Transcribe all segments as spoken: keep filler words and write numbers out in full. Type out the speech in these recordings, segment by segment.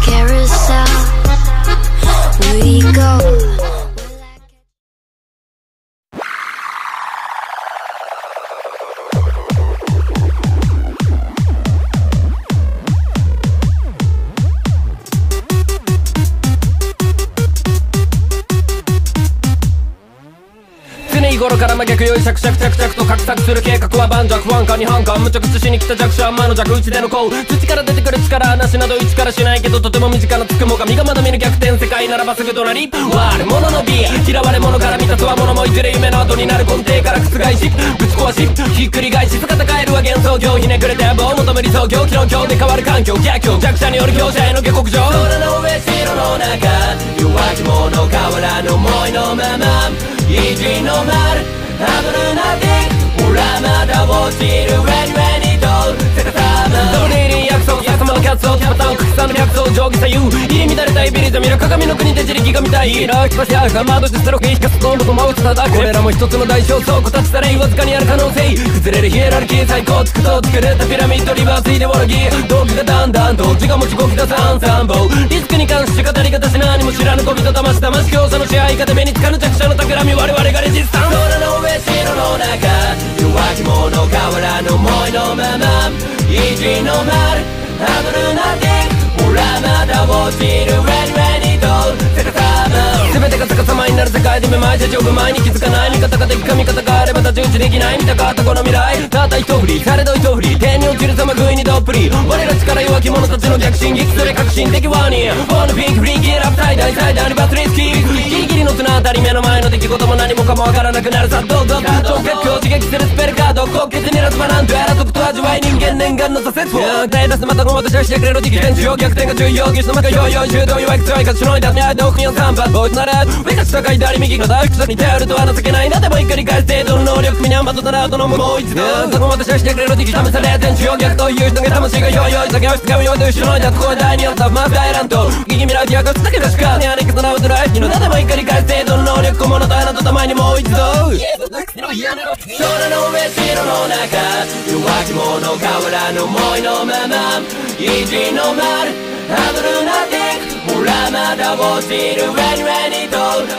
carousel we go. 日頃から真逆より着々着々と画策する計画は盤石不安感に反感無茶苦しに来た弱者魔の弱打ちでのこう土から出てくる力話など一からしないけどとても身近なつくもが身がまだ見ぬ逆転世界ならばすぐ隣悪者の美嫌われ者から見たつわものもいずれ夢の後になる根底から覆しぶち壊しひっくり返し姿変えるは幻想郷ひねくれて棒を求め理想郷気論郷で変わる環境逆境弱者による強者への下克上空の上城の中弱き者変わらぬ思いのまま意地の丸ハブルなディックほらまだ落ちる上に上にとせかさまドリリン約束さまのキャッツをキャパタン草の略走上下左右入り乱れたいビリザ見る鏡の国で自力が見たいラーキパシアガマードしてスロケ引かすトンボとマウス叩くこれらも一つの代償そうこたちされわずかにある可能性崩れるヒエラルキー最高つくと作れたピラミッドリバースイデオロギー動機がだんだんと自我持ち動き出すアンサンボリスクに関して語り方し何も知らぬ小人騙し騙し強者の支配下で目につかぬ弱者の企み我々がレジスタンス空の上城の中弱き者変わらぬ思いのまま意地の丸ハブルなディックほらまだ落ちる上に上にとせかさま全てが逆さまになる世界でめまいて丈夫前に気づかない味方ができか味方があれば太刀打ちできない見たかったこの未来たった一振りされど一振り天に落ちる様食いにどっぷり我ら力弱き者たちの逆進撃それ革新的ワーニーフォーのピンクフリーキーラップ最大最大にバスリスキーギリギリの綱当たり目の前の出来事も何もかもわからなくなるさどうぞ超結構刺激するスペルカード高血にらずばなんとやら得と味わい人間念願の挫折を手出すまたごまたしゃしてくれる敵天中逆転が重要技術の中よいよい柔道弱い強いかしのいだ見合いで奥には三発ボイスなら上か下か左右の大福に頼るとは情けないなでも一回り返す程度の能力身に余ったら後のもう一度そこまでしゃしてくれる敵試され天中逆という人が魂がよいよい酒を使うようで後ろのいだ声第二のタフマス大乱闘ギギミラーティアがしたけどしかねあれかそなうとライフにのなでも一回り返す程度の能力小物と穴とたまにもう一度空の上城の中弱き者変わらぬ思いのまま意地の丸ハブルなディックほらまだ落ちる上に上にと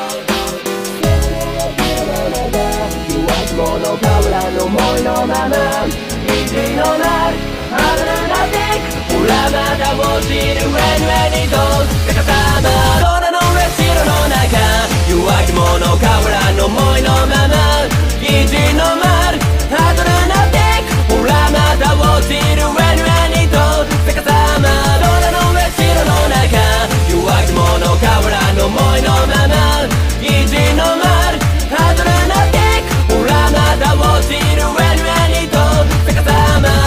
弱き者変わらぬ思いのまま意地の丸ハブルなディックほらまだ落ちる上に上にと逆さま空の上城の中弱き者変わらぬ思いのまま意地の丸ハブルなディックほらまだ落ちる上に上にと逆さま空の上城の中弱き者変わらぬ思いのまま意地の丸ハブルなディックほらまだ落ちる上に上にと逆さま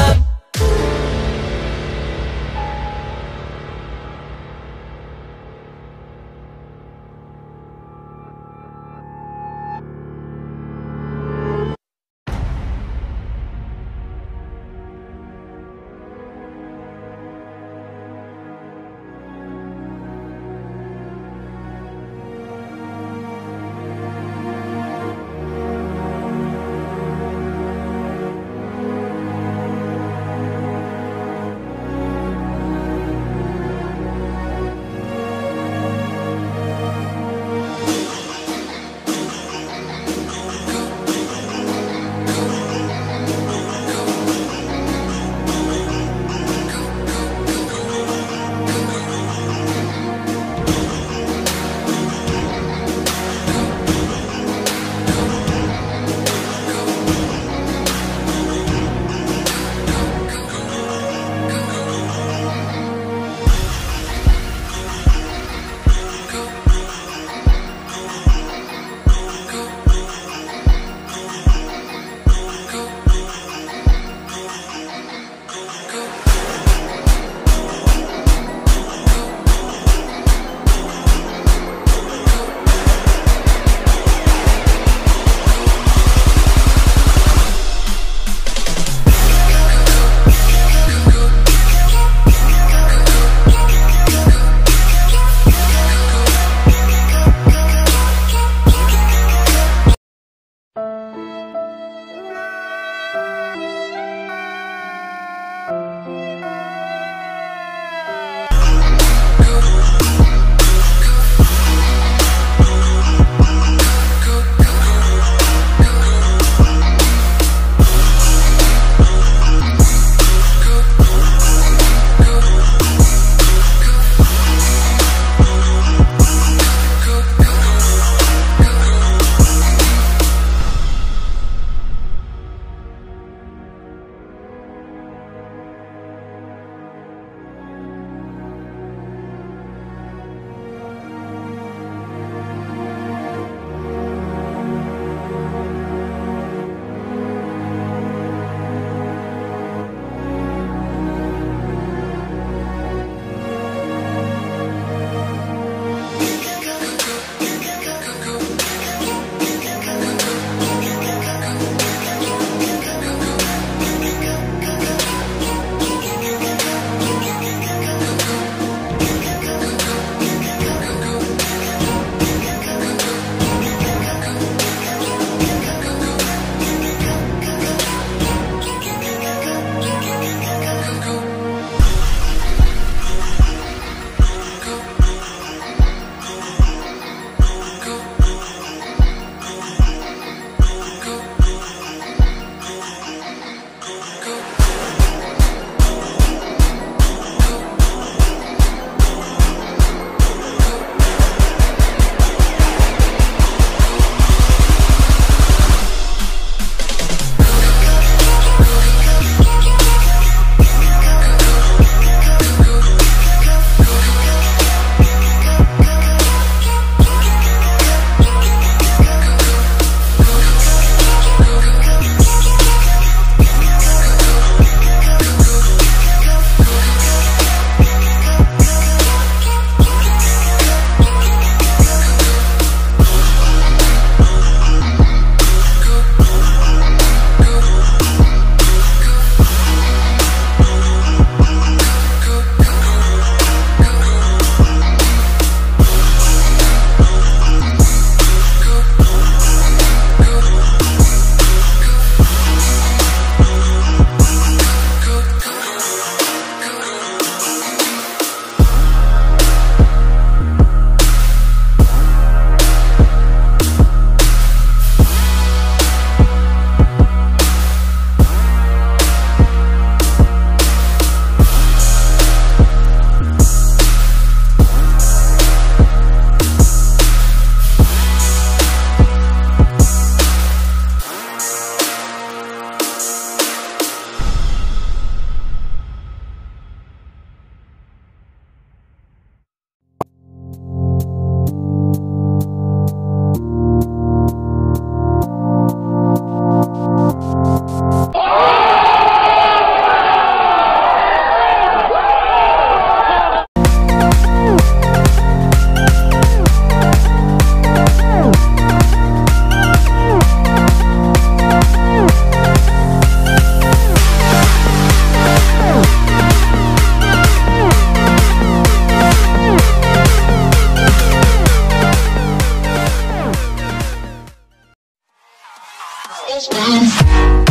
Station.